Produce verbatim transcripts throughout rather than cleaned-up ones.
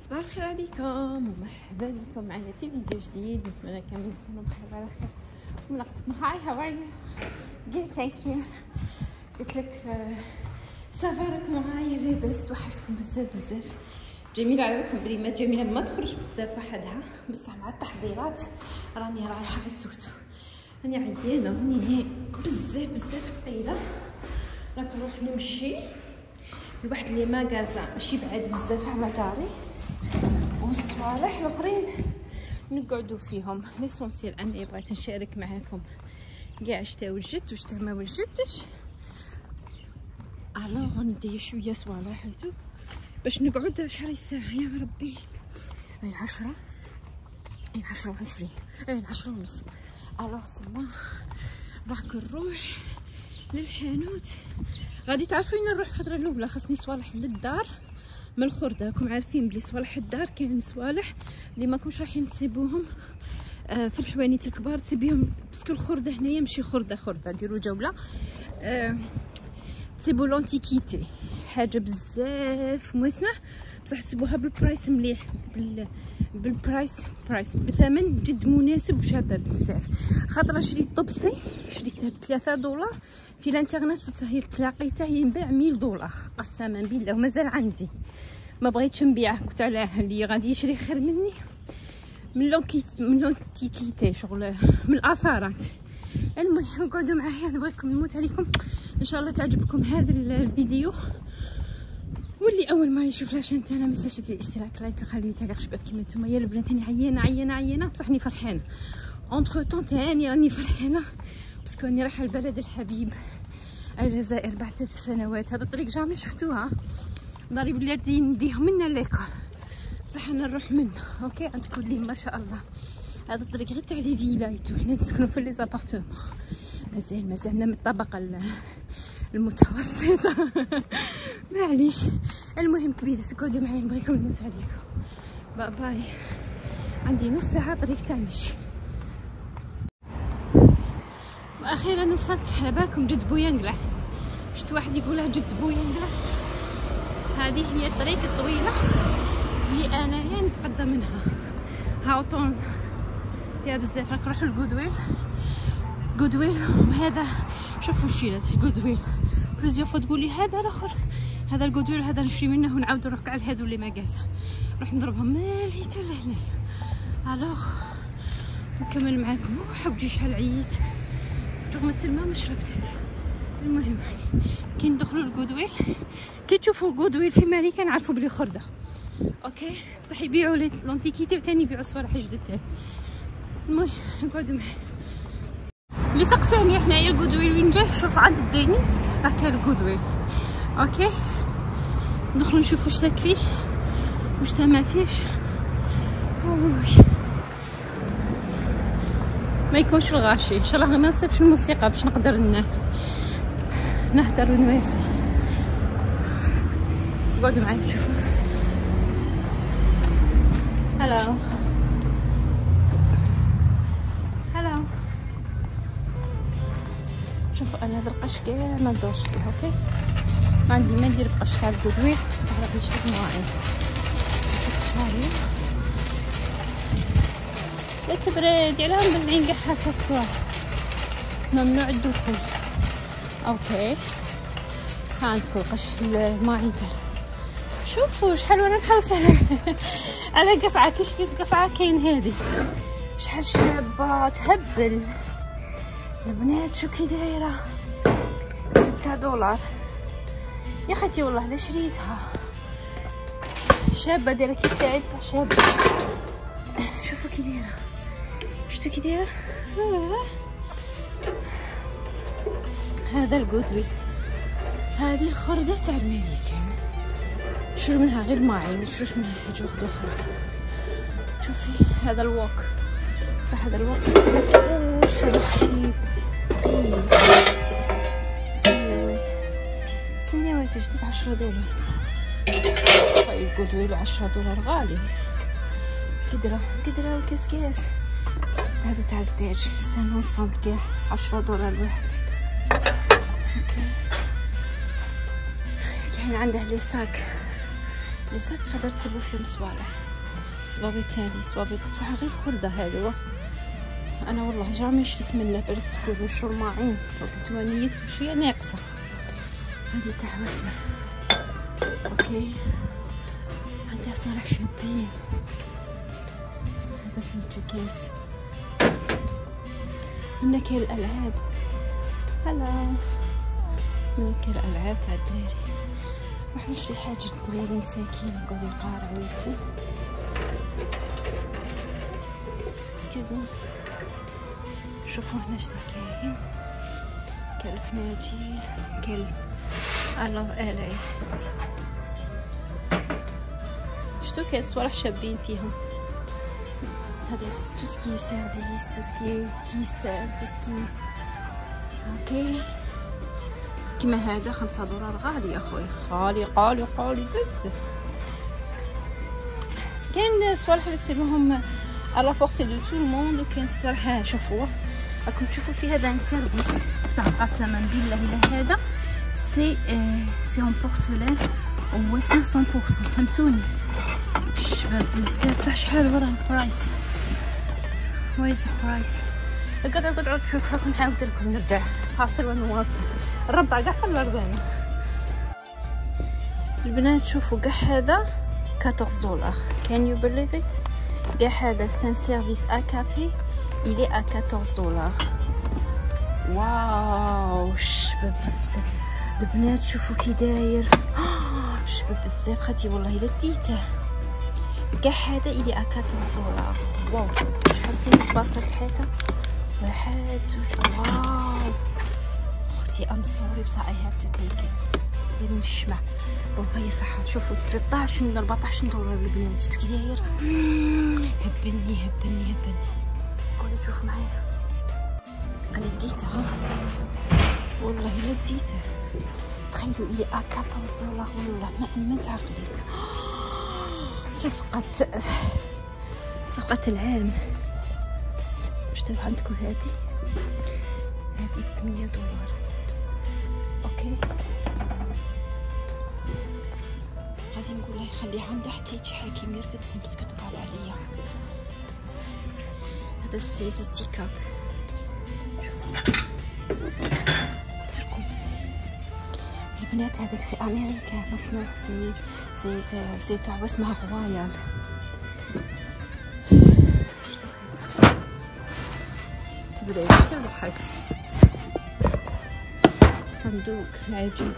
صباح الخير عليكم ومرحبا بكم معايا في فيديو جديد. نتمنى كاملين تكونوا بخير وعلى خير. وملاقتكم هاي هاو ار يو جود ثانك يو. قلت لك صافا راكم معايا لاباس. توحشتكم بزاف بزاف. جميله على بالكم بلي ما جميله ما تخرج بزاف وحدها، بصح مع التحضيرات راني رايحه غسوتو. راني عيانه راني بزاف بزاف ثقيله. راك نروح نمشي لواحد لي ماغازان ماشي بعاد بزاف على داري، والصوالح الاخرين نقعدوا فيهم. ليسونسيال اني بغيت نشارك معاكم كاع شتا وجدت وشتا ما وجدتش. الوغ راني دايره شويه صوالح هاتو باش نقعد شحال الساعه يا ربي. هاي عشرة هاي عشرة وعشرين هاي عشرة ونص. الوغ سما راك نروح للحانوت. غادي تعرفوا وين نروح الخطره الاولى. خاصني صوالح للدار من الخرده. راكم عارفين بلي صوالح الدار كاين صوالح اللي ماكمش رايحين تسيبوهم آه في الحوانيت الكبار، تسيبيهم باسكو الخرده هنايا ماشي خرده خرده. ديروا جوله آه تسيبوا لونتيكيتي حاجه بزاف مسمح، بصح تسيبوها بالبرايس مليح، بال بالبرايس برايس بثمن جد مناسب وشابه بزاف. خاطر شريت طبسي شريتها بثلاثة دولار في الانترنت، هي تلاقيتها ينباع مية دولار قسما بالله ومازال عندي. ما بغيتش نبيعه، قلت علاه اللي غادي يشري خير مني من لونكيت من لونتيكيتي شغل من الاثارات. المهم قعدوا معايا نبغيكم نموت عليكم. ان شاء الله تعجبكم هذا الفيديو، واللي اول ما يشوف لاشين تاعنا ما تنساش دير اشتراك لايك وخلي تعليق شباب كيما نتوما. يا البنات انا عيانه عيانه عيانه بصح راني فرحانه. اونتر طون تاني راني فرحانه باسكو راني رايحه لبلد الحبيب الجزائر بعد ثلاث سنوات. هذا الطريق جامي شفتوها. داري بلادي نديهم منا ليكول بصح انا نروح منه. اوكي عندكم لي ما شاء الله هذا الطريق غير تاع لي فيلايتو. حنا نسكنوا في لي زابارتمون. مازال مازالنا من الطبقه المتوسطه معليش. المهم كبيده تقعدوا معايا نبغيكم نموت عليكم. باي باي. عندي نص ساعه طريق تاع مشي. واخيرا وصلت. على بالكم جد بوينقله. شفت واحد يقولها جد بوينقله. هذه هي الطريق الطويله اللي انايا نتقدم منها. هاوطون فيها بزاف. راك نروحو لغودويل غودويل. وهذا شوفوا الشيلات غودويل بليزيور فوا تقولي هذا الاخر هذا الغودويل هذا نشري منه ونعاود نروح كاع لهادو لي ماغازا نروح نضربهم مالي حتى لهنا. الوغ نكمل معاكم. حوجي شحال عييت رغم التلمه ما شربتهاش. المهم كي ندخلوا لغودويل كي تشوفوا غودويل في مالي كنعرفوا بلي خرده. اوكي بصح يبيعوا لي لونتيكيتي وثاني يبيعوا صوالح جدد تاني. المهم نقعدوا معايا. اللي سقساني حنايا الغودويل وين جاي. شوف عند الدينيس راه كاين الغودويل. اوكي ندخلوا نشوفوا واش تاك فيه واش تا ما فيش. اوي ما يكونش الغاشي ان شاء الله. ما نصيبش الموسيقى باش نقدر نهدر ونواسي. قعدوا معايا شوفوا. هلو هلو. شوفوا انا هذا القش كاع ما ندورش فيه. اوكي ما عندي ما ندير بقش تاع الغودويل بصح غادي نشرب مواعين. هاد الشهريه لا تبرد عليهم بالعين كاع هكا الصوالح ممنوع الدخول. اوكي ها عندكم قش الماعين تاع. شوفوا شحال وانا نحوس على على قصعه. كي شريت قصعه كاين هذه شحال شابه تهبل. البنات شو كي دايره ستة دولار يا خالتي والله لا شريتها. شابه دايره كي تاعي بصح شابه. شوفوا كي دايره شفتوا كي دايره. آه. هذا الغودويل. هذه الخرده تاع الملكان. شرو منها غير ماعين مشروش منها حاجه واحده اخرى. شوفي هذا الووك بصح هذا الووك بس شحال خشيب ثقيل. سنيوات سنيوات جديد عشرة دولار. طيب غودويل عشرة دولار غالي. قدره قدره وكسكاس. هذا تاع زداج استنوا نصوم كاع عشرة دولار الواحد. اوكي كاين عنده لي ساك لي ساك قدرت تسيبو فيهم صوالح. صبابي تاني صبابي بصح غير خردة هادو. انا والله جامي شريت منه بالك تقولوا شو الماعين وكنتو نيتكم شويه ناقصه. هذه تاع وسمه اوكي. عندها صوالح شابين. هذا فهمتي كيس هنا كاين الالعاب. هلا هنا كاين الالعاب تاع الدراري. راح نشري حاجه للدراري مساكين يقعدوا يقارعوا ويتو. اسكيزمي. شوفوا هنا شتا كاين. كاين الفناجيل كاين الله الاي. شتو كاين صوالح شابين فيهم. هذا تو سكي سيرفيس تو سكي كيسان تو سكي اوكي. كيما هذا خمسة دولار غالي يا اخويا. غالي غالي غالي بزاف. كاين صوالح اللي تسموهم على بورتي دو تو الموند وكاين صوالح. ها شوفوا راكم تشوفوا فيه هذا ان سيرفيس بصح قسما بالله الا هذا سي سي اون بورسلين واسمه مية بالمية فهمتوني. شباب بزاف بصح شحال ورا البرايس. وين البرايس؟ قطعوا قطعوا تشوف راكم نعاود لكم نرجع فاصل ونواصل. الربع كاع في الارض هنا. البنات شوفوا كاع هذا أربعطاش دولار. كان يو بليف ات؟ كاع هذا سان سيرفيس ا كافي il est à quatorze dollars. واو شباب بزاف. البنات شوفوا كي داير. شباب بزاف خاتي والله الا ديته. كاع هذا il est à quatorze dollars. واو شحال فيه البلاصه الحيطه. واحد زوج. واو اختي ام سوري بصح اي هاف تو تيك ات. دير من الشمع. وهي صح. شوفوا ثلاطاش من أربعطاش دولار البنات. شفتوا كي داير. هبني هبني هبني. قولي تشوف معايا. انا ديتها والله الا ديتها. تخيلوا الي أربعطاش دولار والله ما ما تعقلي. صفقة صفقة العام. شفتوا عندكم هادي هادي بثمانية دولار اوكي. غادي نقول له يخليها عندها حتى يجي حاكم يرفدهم باسكو طال عليا. هذا السيز تيكاب. شوفوا قلت لكم البنات هذاك سي امريكان مصنوع سي سي تاع سي تاع اسمها غوايال. تبدا شتي ولا بحال صندوق العجيب.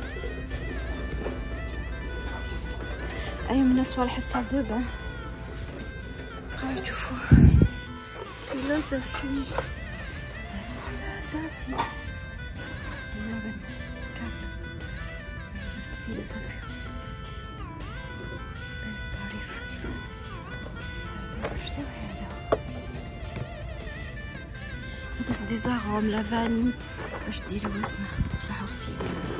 اي من الصوالح السال دوبا. بقاو تشوفوا فيلوزوفي فيلوزوفي لبن كاب فيلوزوفي بس بعرف شتو هذا. هذا دي زاغوم لافاني باش ديروا اسمه بصح اختي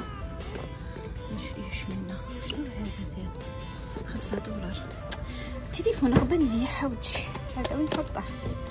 نشريوش منه. شتو هذا ثاني خمسة دولار. التليفون غبني يا حوجي. شحال وين نحطه.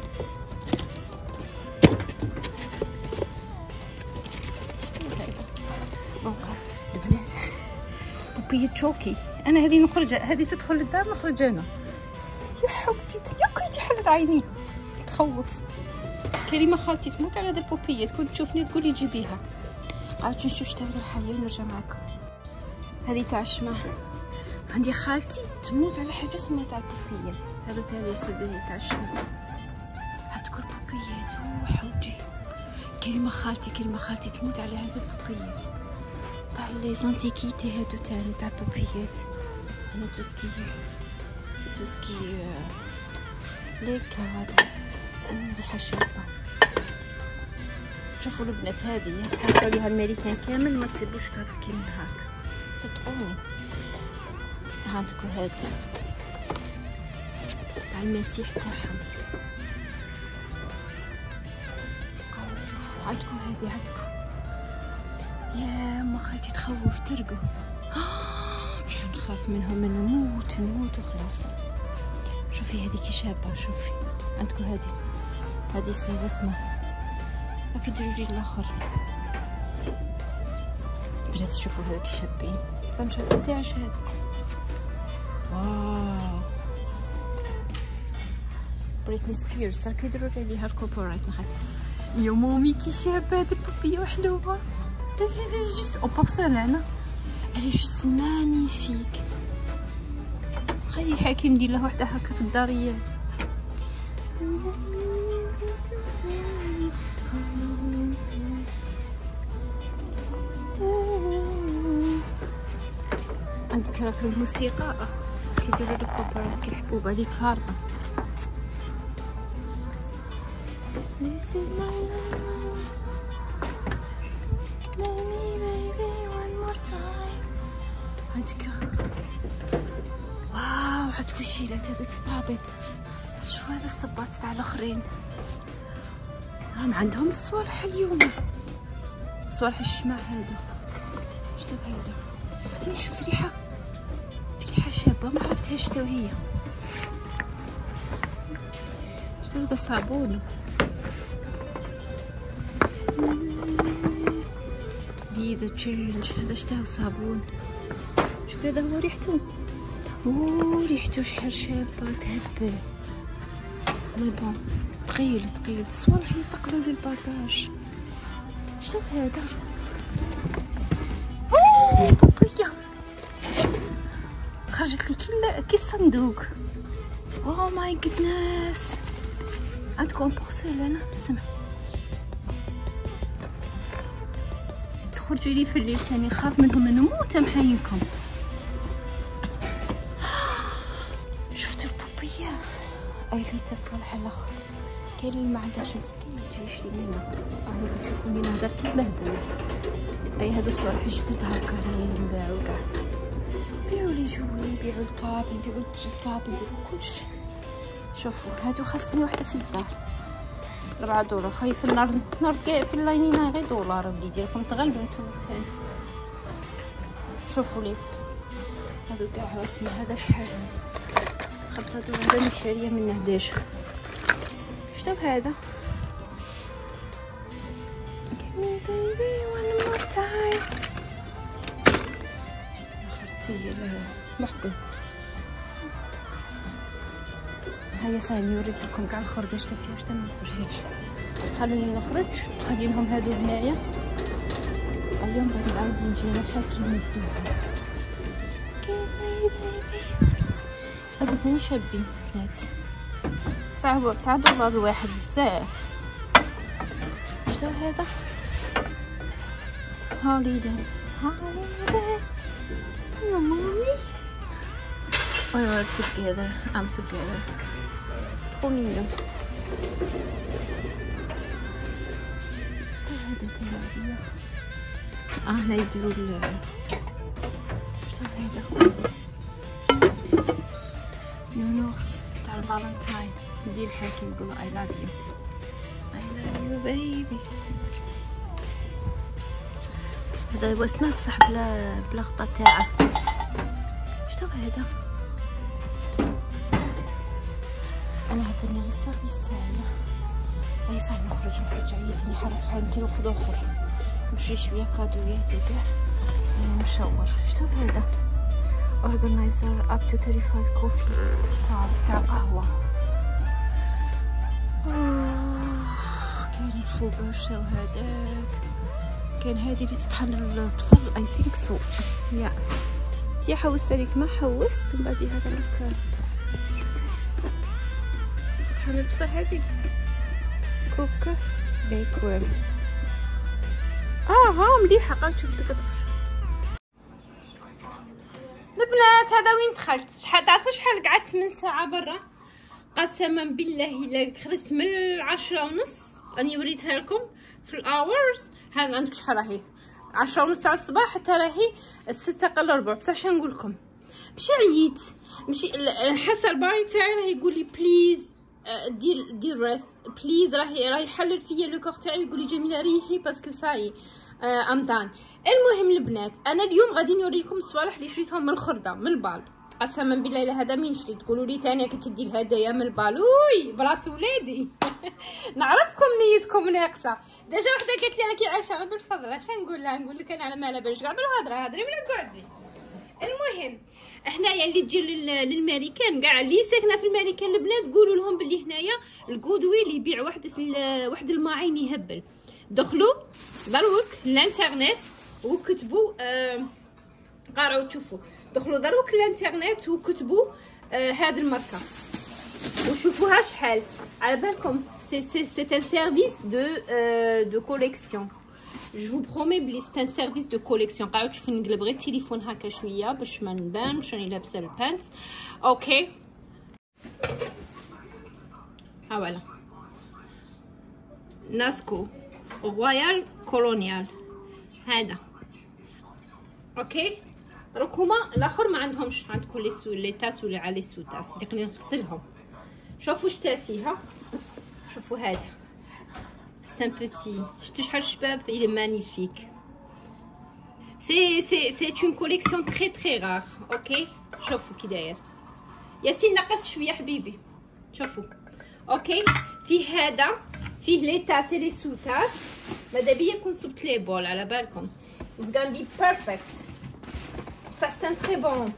شتو هذا. بونكا البنات بوبية تشوكي. انا هذه نخرج هذه تدخل للدار نخرج انا. يا حوجي يا كيتي حلت عينيها تخوف. كريمه خالتي تموت على هذه البوبيه. تكون تشوفني تقولي جيبيها. عاد نشوف شتا هذا الحياه ونرجع معكم. هذه تاع الشمع. عندي خالتي تموت على حاجه اسمها تاع البوبيات. هذا تاع سدي تاع الشمع. هتكون بوبيات وحوجي. كريمه خالتي كريمه خالتي تموت على هذه البوبيات تاع لي زانتيكيتي. هادو تاني تاع البوبيات. انا توسكي توسكي لي كادو. انا ريحه شابه. شوفوا البنات هذه تحسوا عليها الميريكان كامل ما تسيبوش كادر كيما هاك صدقوني. عندكم هاد تاع المسيح تاعهم. قاعدين تشوفوا عندكم هذه عندكم. يا ما خالتي تخوف ترقوا. شحال نخاف منهم من نموت نموت وخلاص. شوفي هذه كي شابه. شوفي عندكم هذه هذه سي اسمها راكي ديروا لي الاخر. بلاتي شوفوا هذوك شابين بصح مش هادو تاعش هذا. واو بريتني سبيرز راه كيديروا عليها الكوبورايت نخاف. يا مامي كي شابه هاد البوبيه وحلوه جوست اون بورسلان الي جوست مانيفيك. خلي حاكي ندير لها وحده هكا في الداريه. عندك راك الموسيقى كيديروا لك كوبرات كيحبوا بهذه الكارطه. This is my love baby baby one more time. عندك واو عاد كلشي لا هذا تصبابط. شوف هذا الصباط تاع الاخرين راهم عندهم الصوالح اليوم، صوالح الشمع هادو. شتو هذا نشوف ريحه ريحه شابه ما عرفتهاش شتو هي. شتو هذا صابون بيدا تشينج. هذا شتو صابون. شوف هذا هو ريحته. اوه ريحته شحال شابه تهبل. مي بون ثقيل ثقيل. الصوالح يتقلوا للباطاج. شتو هذا؟ اوه بقيه خرجت لي كي كي الصندوق. اوه ماي جودنس. عندكم بورسلانه بسمع تخرجوا لي في الليل تاني نخاف منهم نموت محاينكم. شفتوا البوبيه ايليتا صوالح الاخر. كاين اللي ما عندهاش مسكين يجي يشري منها. راهي تشوفوني نهضر كي مهبول. اي هادو صوالح جدد هكا راهي ينباعو كاع. يبيعوا لي جوي يبيعوا الكاب يبيعوا التيكاب يبيعوا كلشي. شوفوا هادو خاصني وحده في الدار ربعة دولار. خايف في النار نار في اللاينين غير دولار وليدي راكم تغلبوا نتوما ثاني. شوفوا لي هادو كاع اسمع هذا شحال خمسة دولار. هذا اللي شاريه منه حداش. شتو هذا؟ Give me baby one more time. اخرتي محكم. هيا سامي وريت لكم كاع الخردة شتا فيها شتا ما نخرجيش. خلوني نخرج نخلي لهم هادو هنايا. اليوم غادي نعاود نجي نحكي ندوها. هادو ثاني شابين بنات. تسعة تسعة دولار الواحد بزاف. شتو هذا؟ هوليداي هوليداي يا مامي. We are together. I'm together. trop mignon. شتو هذا تاع اه هنا يديروا ال شتو هذا نونوخس تاع الفالنتاين. ندير الحاكم نقول I love you I love you baby. هذا هو اسمه بصح بلا بلا غطا تاعه. شتو هذا؟ انا هبني غير السيرفيس تاعي. اي صح نخرج نخرج عييتني حرب حالتي ناخذ اخر نمشي شويه كادويات وكاع نشاور. شتو هذا؟ اورغنايزر اب تو ثلاثة وثلاثين كوفي تاع قهوه. كاين الفوبر. شتو هذاك؟ كاين هذه اللي تطحن البصل اي ثينك سو يا تي حوست عليك ما حوست ومن بعد هذا لك تطحن البصل. هذه كوكا بيكوير. اه ها مليحه. قال شوف تقطعش البنات. هذا وين دخلت؟ شحال تعرفوا شحال قعدت من ساعه برا؟ قسما بالله الا خرجت من العشرة ونص. راني وريتها لكم في الاورز. ها عندك شحال راهي عشرة ونص تاع الصباح حتى راهي الستة قل ربع. بصح شنو نقول لكم ماشي عييت ماشي حاسه الباري تاعي راه يقول لي بليز دير دير ريست بليز. راهي راهي يحلل فيا لو كور تاعي يقول لي جميله ريحي باسكو ساي ام دان. المهم البنات انا اليوم غادي نوري لكم الصوالح اللي شريتهم من الخرده من البال. قسما بالله الا هذا مين شريت تقولوا لي ثاني كنت تدي الهدايا من البال. وي براس ولادي نعرفكم نيتكم ناقصه. ديجا وحده قالت لي راكي عايشه غير بالفضل. اش نقول لها؟ نقول لك انا على ما على بالش كاع بالهضره هضري ولا قعدي. المهم حنايا اللي تجي للماريكان كاع اللي ساكنه في الماريكان البنات قولوا لهم بلي هنايا الكودوي اللي يبيع واحد واحد الماعين يهبل. دخلوا دروك الانترنت وكتبوا آه قارعوا تشوفوا، دخلوا دروك الانترنت وكتبوا آه هذا الماركه وشوفوها شحال على بالكم. سي سي سي ان سيرفيس دو دو كوليكسيون. جو فو برومي بلي سي ان سيرفيس دو كوليكسيون. قاعدوا تشوفوا نقلب غير التليفون هكا شويه باش ما نبانش راني لابسه البانت. اوكي ها فوالا ناسكو رويال كولونيال هذا. اوكي دروك هما الاخر ما عندهمش، عندكم لي سو لي تاس ولا على لي سو تاس اللي نغسلهم. شوفوا شتا فيها، شوفوا هذا سي ان بوتي، شفتوا شحال شباب، il est magnifique. سي سي سي اون كوليكسيون تري تري رار. اوكي شوفوا كي داير ياسين، نقص شويه حبيبي. شوفوا اوكي فيه هذا، فيه لي تاس لي سو تاس. ماذا بيا كون صبت لي بول على بالكم. It's gonna be perfect. Ça c'est un très bon.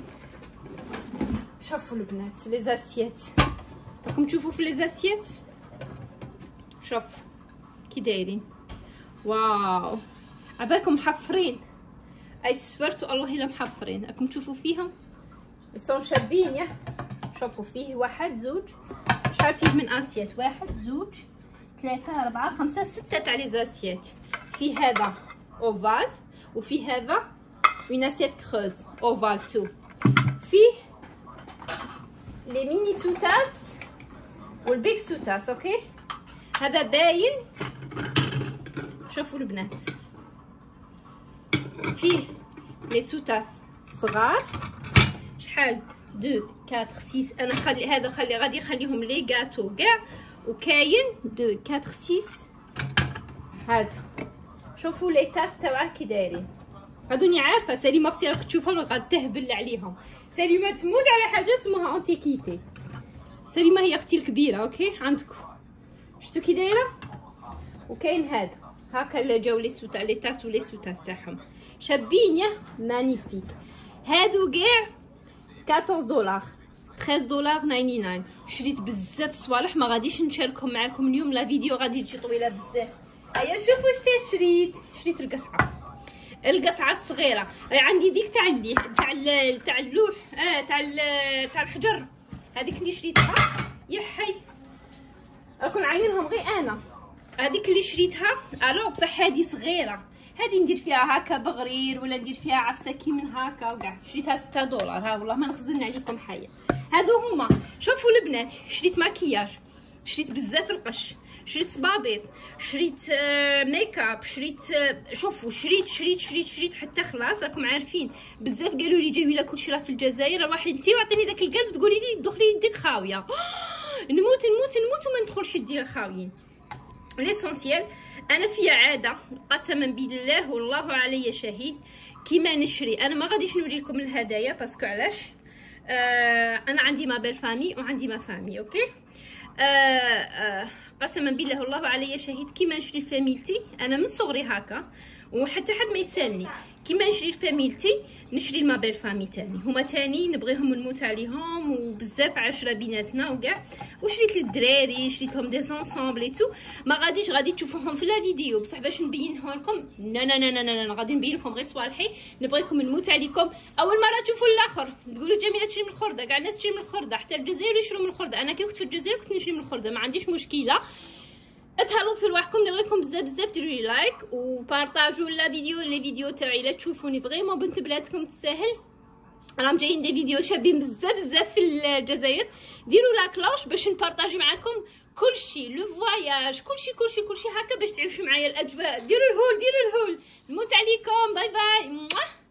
شوفوا البنات لي زاسيات، راكم تشوفوا في لي زاسيات. شوف كي دايرين، واو عبالكم محفرين. اي سفرت والله الا محفرين، راكم تشوفوا فيهم صون شابين. يا شوفوا فيه واحد زوج، شحال فيه من اسيات؟ واحد زوج ثلاثة أربعة خمسة ستة تاع لي زاسيات. فيه هذا اوفال وفيه هذا اون اسيات كروز اوفال تو. فيه لي ميني سوتاس والبيك سوتاس. اوكي هذا باين. شوفوا البنات فيه لي سوتاس صغار شحال دو كاتر سيس. انا خلي هذا خلي غادي نخليهم لي غاتو كاع، وكاين دو كاتر سيس هادو. شوفوا لي تاس تاعه كي دايرين. هادوني عارفه سليمه اختي راك تشوفهم غاد تهبل عليهم. سليمه تموت على حاجه اسمها انتيكيتي. سليمه هي اختي الكبيره. اوكي عندكم شفتوا كي دايره. وكاين هذا هكا اللي جاو لي سوتا لي تاس ولي سوتاس تاعهم شابين. يا مانيفيك. هادو كاع أربعطاش دولار ثلاثة عشر دولار تسعة وتسعين. شريت بزاف صوالح ما غاديش نشاركهم معكم اليوم، لا فيديو غادي تجي طويله بزاف. هيا شوفوا شتا شريت. شريت القصعه القصعه الصغيره. عندي ديك تاع اللي تاع تاع اللوح اه تاع تاع الحجر، هذيك اللي شريتها. يا حي راكم عاينينهم غير انا. هذيك اللي شريتها الو بصح هذه صغيره، هذه ندير فيها هكا بغرير ولا ندير فيها عفسه كي من هكا وكاع. شريتها ستة دولار. ها والله ما نخزن عليكم حاجه. هادو هما. شوفوا البنات شريت ماكياج، شريت بزاف القش، شريت صبابيط، شريت آه ميك اب، شريت آه شوفوا شريت شريت شريت شريت حتى خلاص. راكم عارفين بزاف قالوا لي جميله كلشي راه في الجزائر. واحد انتي وعطيني داك القلب تقولي لي دخلي يديك خاويه. نموت نموت نموت وما ندخلش يديها خاويين. ليسونسيال انا فيا عاده قسما بالله والله علي شهيد، كيما نشري انا ما غاديش نوري لكم الهدايا باسكو علاش آه انا عندي ما بيل فامي وعندي ما فامي. اوكي آه آه قسما بالله والله علي شهيد كيما نشري لفاميلتي انا من صغري هكا، وحتى حد ما يسالني كيما نشري لفاميلتي نشري لما بيل فامي تاني. هما تاني نبغيهم ونموت عليهم وبزاف عشرة بيناتنا وكاع. وشريت للدراري شريت لهم دي زونسومبل اي تو. ما غاديش غادي تشوفوهم في لا فيديو بصح باش نبينهم لكم. لا لا لا لا لا غادي نبين لكم غير صوالحي. نبغيكم نموت عليكم. اول مره تشوفوا الاخر تقولوا جميله تشري من الخرده، كاع الناس تشري من الخرده، حتى الجزائر يشروا من الخرده. انا كي كنت في الجزائر كنت نشري من الخرده ما عنديش مشكله. اتهلاو في رواحكم، نبغيكم بزاف بزاف ديروا لي لايك وبارطاجوا لا فيديو لي فيديو تاعي. لا تشوفوني فريمون بنت بلادكم تستاهل. راهم جايين دي فيديو شابين بزاف بزاف في الجزائر. ديروا لا كلوش باش نبارطاجي معكم كلشي، لو فواياج كلشي كلشي كلشي هكا باش تعيشوا معايا الاجواء. ديروا الهول ديروا الهول. نموت عليكم. باي باي.